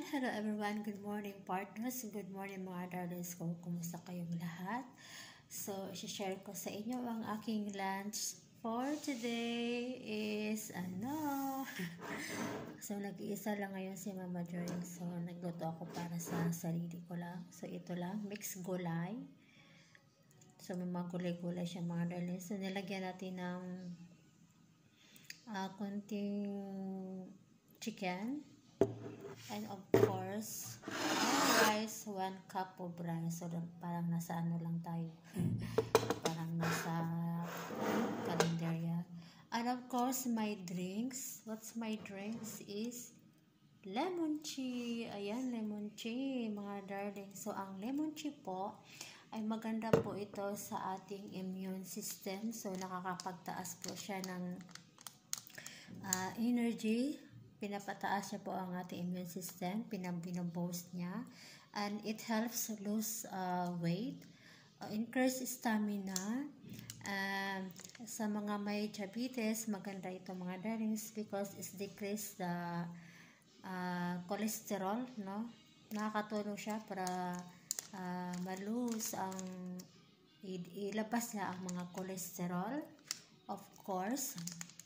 Hello everyone. Good morning partners. Good morning mga darlings ko. Kumusta kayong lahat? So, i-share ko sa inyo ang aking lunch for today is So, nag-iisa lang ngayon si Mama Joy. So, nagluto ako para sa sarili ko lang. So, ito lang. Mixed gulay. So, may mga gulay-gulay siya mga darlings. So, nilagyan natin ng konting chicken. And of course, rice, 1 cup of rice. So, parang nasa ano lang tayo. Parang nasa kalendarya. And of course, my drinks. What's my drinks is lemon tea. Ayan, lemon tea, mga darling. So, ang lemon tea po ay maganda po ito sa ating immune system. So, nakakapagtaas po siya ng energy. Pinapataas niya po ang ating immune system, binoboost niya, and it helps lose weight, increase stamina, sa mga may diabetes, maganda ito mga darlings because it decrease the cholesterol, no? Nakakatulong siya para malose ang ilabas niya ang mga cholesterol, of course.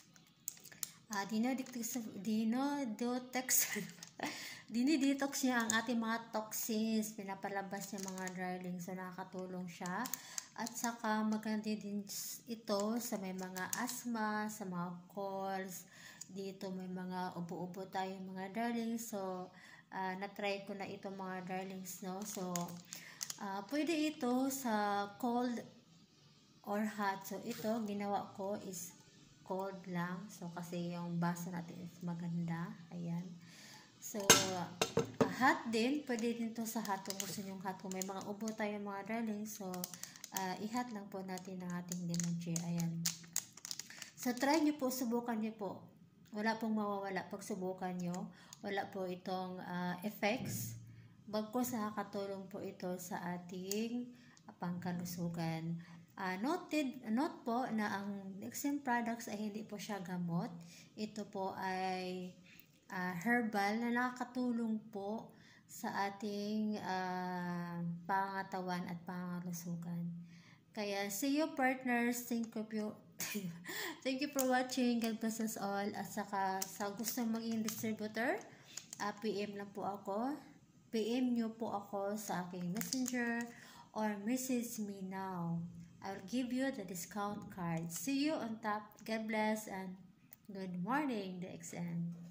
Dinidetox niya ang ating mga toxins, pinapalabas niya mga darling. So, nakakatulong siya. At saka, maganda din ito sa may mga asthma, sa mga colds. Dito may mga ubo-ubo tayo mga darling. So, na-try ko na ito mga darlings, no? So, pwede ito sa cold or hot. So, ito, ginawa ko is cold lang. So, kasi yung baso natin is maganda. Ayan. So, hot din. Pwede din to sa hot kung gusto nyo hot. Kung may mga ubo tayo mga darling. So, i-hot lang po natin ang ating lemon tea. Ayan. So, try nyo po. Subukan nyo po. Wala pong mawawala pag subukan nyo. Wala po itong effects. Bagkus nakakatulong po ito sa ating pangkalusugan. Note po na ang Nexen products ay hindi po siya gamot. Ito po ay herbal na nakakatulong po sa ating pangatawan at pangalusugan. Kaya see you partners. Thank you for watching. God bless us all. At saka sa gusto maging distributor, PM lang po ako. PM nyo po ako sa aking messenger or message me now. I'll give you the discount card. See you on top. God bless and good morning, DXN.